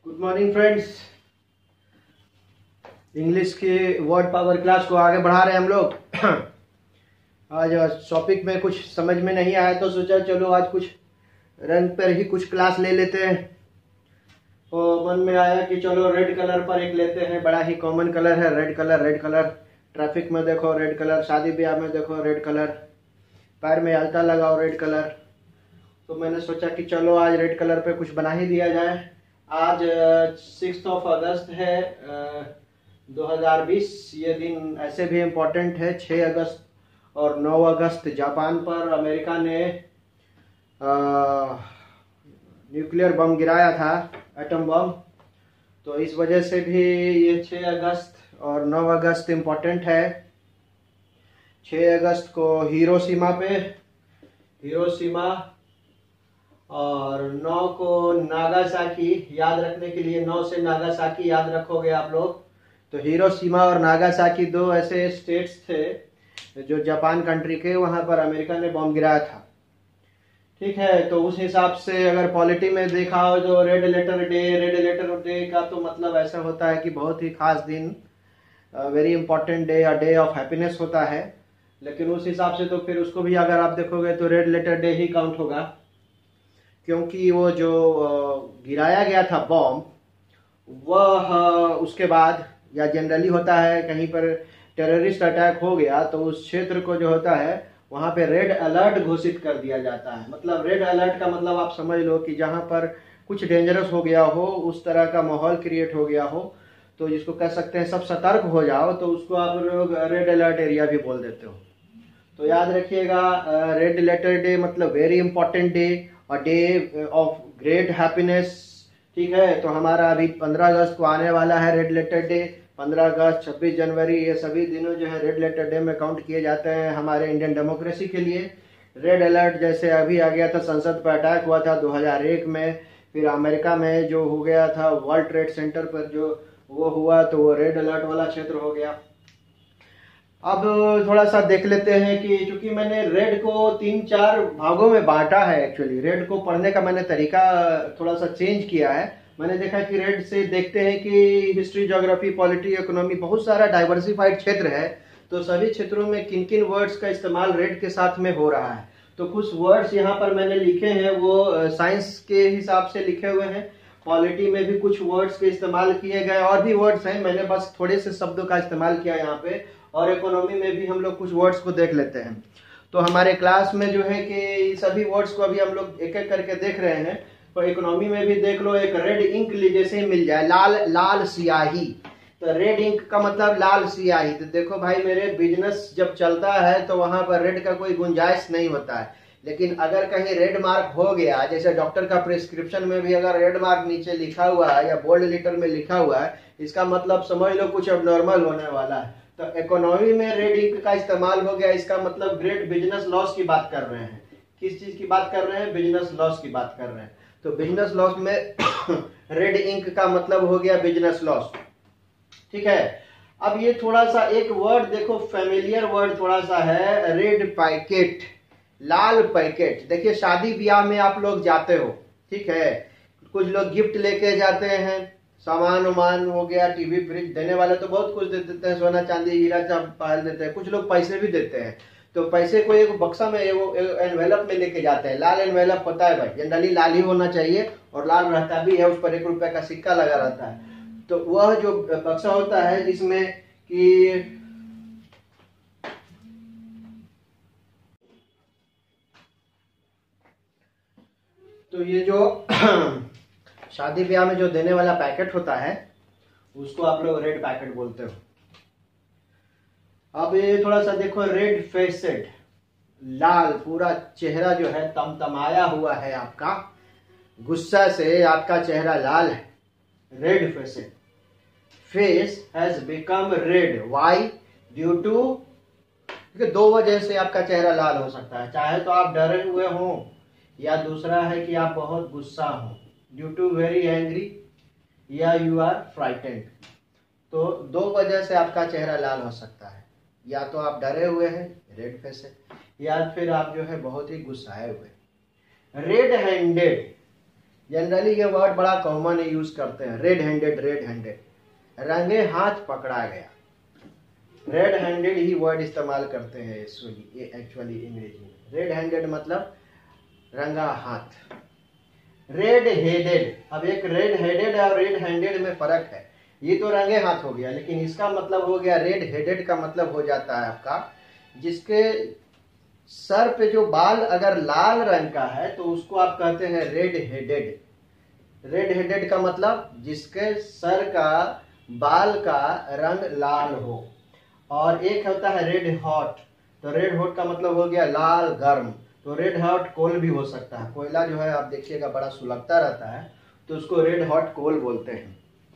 Good morning friends. English की word power class को आगे बढ़ा रहे हैं हम लोग। आज टॉपिक में कुछ समझ में नहीं आया तो सोचा चलो आज कुछ रंग पर ही कुछ क्लास ले लेते हैं। तो मन में आया कि चलो रेड कलर पर एक लेते हैं, बड़ा ही कॉमन कलर है red colour. Red colour traffic में देखो रेड कलर, शादी ब्याह में देखो रेड कलर, पैर में अलता लगाओ रेड कलर। तो मैंने सोचा कि चलो आज रेड कलर पे कुछ बना ही दिया जाए। आज 6 अगस्त है 2020। ये दिन ऐसे भी इम्पोर्टेंट है। 6 अगस्त और 9 अगस्त जापान पर अमेरिका ने न्यूक्लियर बम गिराया था, एटम बम। तो इस वजह से भी ये 6 अगस्त और 9 अगस्त इम्पोर्टेंट है। 6 अगस्त को हिरोशिमा और 9 को नागासाकी याद रखने के लिए, 9 से नागासाकी याद रखोगे आप लोग। तो हिरोशिमा और नागासाकी दो ऐसे स्टेट्स थे जो जापान कंट्री के, वहां पर अमेरिका ने बम गिराया था। ठीक है, तो उस हिसाब से अगर पॉलिटी में देखा हो तो रेड लेटर डे का तो मतलब ऐसा होता है कि बहुत ही खास दिन, very important day, a day of happiness होता है। लेकिन उस हिसाब से तो फिर उसको भी अगर आप देखोगे तो रेड लेटर डे ही काउंट होगा, क्योंकि वो जो गिराया गया था बम, वह उसके बाद, या जनरली होता है कहीं पर टेररिस्ट अटैक हो गया तो उस क्षेत्र को जो होता है वहां पे रेड अलर्ट घोषित कर दिया जाता है। मतलब रेड अलर्ट का मतलब आप समझ लो कि जहां पर कुछ डेंजरस हो गया हो, उस तरह का माहौल क्रिएट हो गया हो, तो जिसको कह सकते हैं सब सतर्क हो जाओ, तो उसको आप लोग रेड अलर्ट एरिया भी बोल देते हो। तो याद रखिएगा, रेड लेटर डे मतलब very important day, a day of great happiness. ठीक है, तो हमारा अभी 15 अगस्त को आने वाला है रेड लेटर डे। 15 अगस्त, 26 जनवरी, ये सभी दिनों जो है रेड लेटर डे में काउंट किए जाते हैं हमारे इंडियन डेमोक्रेसी के लिए। रेड अलर्ट जैसे अभी आ गया था, संसद पर अटैक हुआ था 2001 में, फिर अमेरिका में जो हो गया था वर्ल्ड ट्रेड सेंटर पर जो वो हुआ, तो वो रेड अलर्ट वाला क्षेत्र हो गया। अब थोड़ा सा देख लेते हैं कि चूंकि मैंने रेड को 3-4 भागों में बांटा है। एक्चुअली रेड को पढ़ने का मैंने तरीका थोड़ा सा चेंज किया है। मैंने देखा कि रेड से देखते हैं कि हिस्ट्री, ज्योग्राफी, पॉलिटी, इकोनॉमी, बहुत सारा डाइवर्सिफाइड क्षेत्र है। तो सभी क्षेत्रों में किन किन वर्ड्स का इस्तेमाल रेड के साथ में हो रहा है। तो कुछ वर्ड्स यहाँ पर मैंने लिखे हैं, वो साइंस के हिसाब से लिखे हुए हैं। पॉलिटी में भी कुछ वर्ड्स के इस्तेमाल किए गए, और भी वर्ड्स हैं, मैंने बस थोड़े से शब्दों का इस्तेमाल किया यहाँ पे। और इकोनॉमी में भी हम लोग कुछ वर्ड्स को देख लेते हैं। तो हमारे क्लास में जो है कि सभी वर्ड्स को अभी हम लोग एक एक करके देख रहे हैं। तो इकोनॉमी में भी देख लो, एक रेड इंक जैसे मिल जाए, लाल स्याही। तो रेड इंक का मतलब लाल स्याही। तो देखो भाई मेरे, बिजनेस जब चलता है तो वहां पर रेड का कोई गुंजाइश नहीं होता है। लेकिन अगर कहीं रेड मार्क हो गया, जैसे डॉक्टर का प्रिस्क्रिप्शन में भी अगर रेड मार्क नीचे लिखा हुआ है या बोल्ड लेटर में लिखा हुआ है, इसका मतलब समझ लो कुछ अब नॉर्मल होने वाला है। तो इकोनॉमी में रेड इंक का इस्तेमाल हो गया, इसका मतलब ग्रेट बिजनेस लॉस की बात कर रहे हैं। किस चीज की बात कर रहे हैं? बिजनेस लॉस की बात कर रहे हैं। तो बिजनेस लॉस में रेड इंक का मतलब हो गया बिजनेस लॉस। ठीक है, अब ये थोड़ा सा एक वर्ड देखो, फेमिलियर वर्ड थोड़ा सा है, रेड पैकेट, लाल पैकेट। देखिए शादी ब्याह में आप लोग जाते हो, ठीक है, कुछ लोग गिफ्ट लेके जाते हैं, सामान उमान हो गया, टीवी फ्रिज, देने वाले तो बहुत कुछ दे देते हैं, सोना चांदी हीरा चांदी देते हैं, कुछ लोग पैसे भी देते हैं। तो पैसे को एक बक्सा में, वो एनवेलप में लेके जाते हैं। लाल एनवेलप होता है भाई, जनरली लाल ही होना चाहिए, और लाल रहता भी है, उस पर 1 रुपए का सिक्का लगा रहता है। तो वह जो बक्सा होता है जिसमें कि तो ये जो शादी ब्याह में जो देने वाला पैकेट होता है उसको आप लोग रेड पैकेट बोलते हो। अब ये थोड़ा सा देखो, रेड फेसेड, लाल, पूरा चेहरा जो है तमतमाया हुआ है आपका, गुस्सा से आपका चेहरा लाल है। Red faced, face has become red, why? Due to, दो वजह से आपका चेहरा लाल हो सकता है। चाहे तो आप डरे हुए हो, या दूसरा है कि आप बहुत गुस्सा हो, ड्यू टू वेरी एंग्री, या यू आर फ्राइटेंड। तो 2 वजह से आपका चेहरा लाल हो सकता है, या तो आप डरे हुए हैं, रेड फेस है, या फिर आप जो है बहुत ही गुस्साए हुए। रेड हैंडेड, जनरली ये वर्ड बड़ा कॉमन यूज करते हैं, रेड हैंडेड, रेड हैंडेड, रंगे हाथ पकड़ा गया। रेड हैंडेड ही वर्ड इस्तेमाल करते हैं एक्चुअली अंग्रेजी में। रेड हैंडेड मतलब रंगा हाथ। रेड हेडेड, अब एक रेड हेडेड और रेड हैंडेड में फर्क है। ये तो रंगे हाथ हो गया, लेकिन इसका मतलब हो गया रेड हेडेड का मतलब हो जाता है आपका जिसके सर पे जो बाल अगर लाल रंग का है तो उसको आप कहते हैं रेड हेडेड। रेड हेडेड का मतलब जिसके सर का बाल का रंग लाल हो। और एक होता है रेड हॉट, तो रेड हॉट का मतलब हो गया लाल गर्म। तो रेड हॉट कोल भी हो सकता है। कोयला जो है आप देखिएगा बड़ा सुलगता रहता है, तो उसको रेड हॉट कोल बोलते हैं।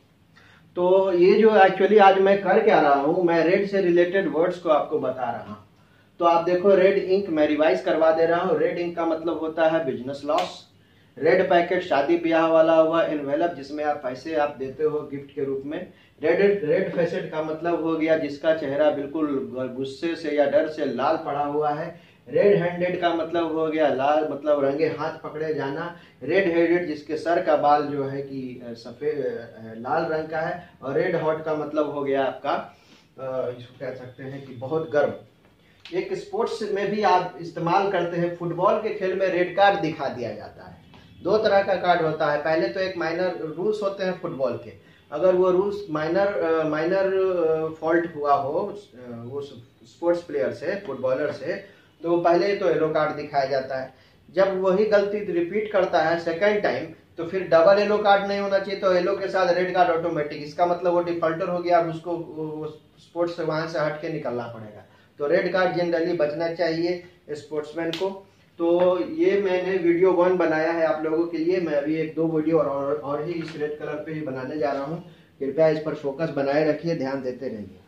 तो ये जो एक्चुअली आज मैं कर क्या रहा हूं, मैं रेड से रिलेटेड वर्ड्स को आपको बता रहा हूं। तो आप देखो रेड इंक मैं रिवाइज करवा दे रहा हूं। रेड इंक का मतलब होता है बिजनेस लॉस। रेड पैकेट शादी ब्याह वाला हुआ एनवेलप जिसमें आप पैसे आप देते हो गिफ्ट के रूप में। रेड फेसेड का मतलब हो गया जिसका चेहरा बिल्कुल गुस्से से या डर से लाल पड़ा हुआ है। रेड हैंडेड का मतलब हो गया लाल मतलब रंगे हाथ पकड़े जाना। रेड हेडेड जिसके सर का बाल जो है कि सफेद लाल रंग का है। और रेड हॉट का मतलब हो गया आपका इसको कह सकते हैं कि बहुत गर्म। एक स्पोर्ट्स में भी आप इस्तेमाल करते हैं। फुटबॉल के खेल में रेड कार्ड दिखा दिया जाता है। दो तरह का कार्ड होता है। पहले तो एक माइनर रूल्स होते हैं फुटबॉल के, अगर वो रूल्स माइनर फॉल्ट हुआ हो वो स्पोर्ट्स प्लेयर से, फुटबॉलर से, तो पहले तो येलो कार्ड दिखाया जाता है। जब वही गलती रिपीट करता है सेकंड टाइम तो फिर डबल येलो कार्ड नहीं होना चाहिए, तो येलो के साथ रेड कार्ड ऑटोमेटिक। इसका मतलब वो डिफॉल्टर हो गया, अब उसको स्पोर्ट्स से वहां से हट के निकलना पड़ेगा। तो रेड कार्ड जनरली बचना चाहिए स्पोर्ट्समैन को। तो ये मैंने वीडियो 1 बनाया है आप लोगों के लिए। मैं अभी 1-2 वीडियो और ही इस रेड कलर पे ही बनाने जा रहा हूँ। कृपया इस पर फोकस बनाए रखिए, ध्यान देते रहिए।